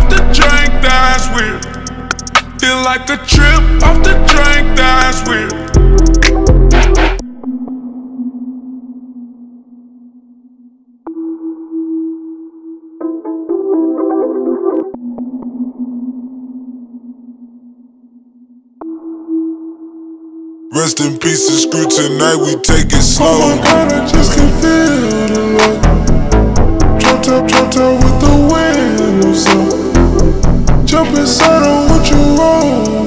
the drink, that's weird. Feel like a trip off the drink, that's weird. Rest in peace to Screw, tonight we take it slow. Oh my God, I just can feel the love. Drop top with the windows up. Jump inside, I want you roll.